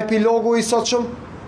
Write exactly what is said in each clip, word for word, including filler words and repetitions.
epilogu i sotshëm?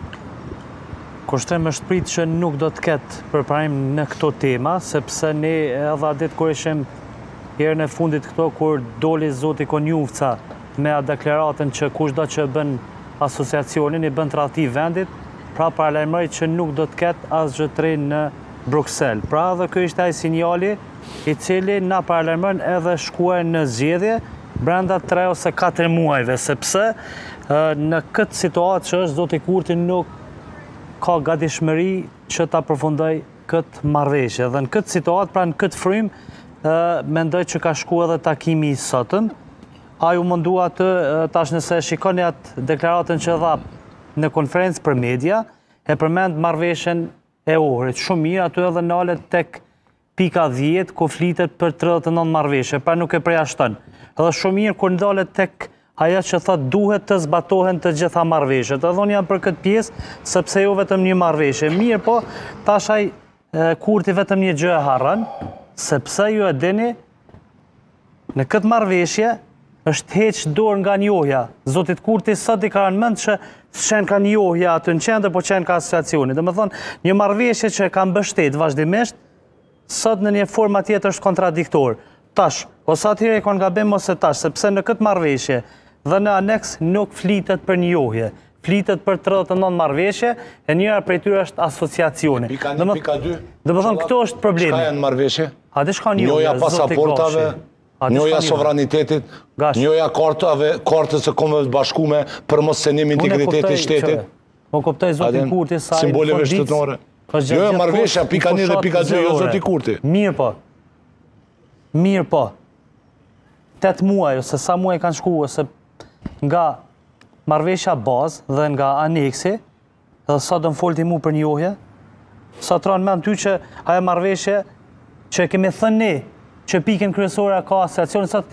Kushtrim është prit që nuk do të ketë përparim në këto tema, sepse ne edhe ditë kur ishim herën e fundit këto, kur doli zoti Konjufca me deklaratën që kushdo që bën asociacionin i bën tradhti vendit, pra paralajmëroi që nuk do të ketë asgjë të re në Bruksel. Pra edhe ky ishte ai sinjali i cili na paralajmëron edhe shkuar në zgjedhje brenda tre ose katër muajve, sepse në këtë situatë që është zoti Kurti nuk ka gatishmëri që ta përfundoj këtë marrëveshje. Dhe në këtë situatë, pra në këtë frym, mendoj që ka shku edhe takimi i sotëm. Ai u mundua të, tash nëse shikoni atë deklaratën që dha në konferencë për media, e përmend marrëveshjen e Ohrit. Shumë mirë, aty edhe nalet tek pika dhjetë, ku flitet për tridhjetë e nëntë marrëveshje, pra nuk e përjashton. Edhe shumë mirë kur ndalet tek ajo që thot duhet të zbatohen të gjitha marrëveshjet. Edhe unë jam për këtë pjesë, sepse jo vetëm një marrëveshje. Mirë, po tash ai Kurti vetëm një gjë e harron, sepse ju e dini, në këtë marrëveshje është heq dorë nga njohja. Zotit Kurti sot i ka rënë mend që s'qen ka njohja aty në qendër, po qen ka asociacioni. Domethënë, një marrëveshje që ka mbështet vazhdimisht, sot në një forma tjetër është kontradiktor. Tash, ose atyre e kanë gabim ose tash, sepse në këtë marrëveshje dhe në aneks nuk flitet për njohje. Flitet për tridhjetë e nëntë marrëveshje, e njëra prej tyre është asociacioni. Pika një, pika dy. Domethënë, këto është problemi. Çka janë marrëveshje? A di shka njohja, njohja pasaportave, njohja sovranitetit, njohja kartave, kartës së Kombeve të Bashkuara për mos senim integritetit të shtetit. Po kuptoj zotin Kurti sa simboleve shtetërore. Jo, marrëveshja pika një dhe pika dy, jo zoti Kurti. Mirë po. Mirë po. tetë muaj ose sa muaj kanë shku ose nga marrëveshja bazë dhe nga aneksi, dhe sa do më folti mu për njohje, sa të ranë mend ty që ajo marrëveshje që kemi thënë ne që pikën kryesore ka asociacioni, sa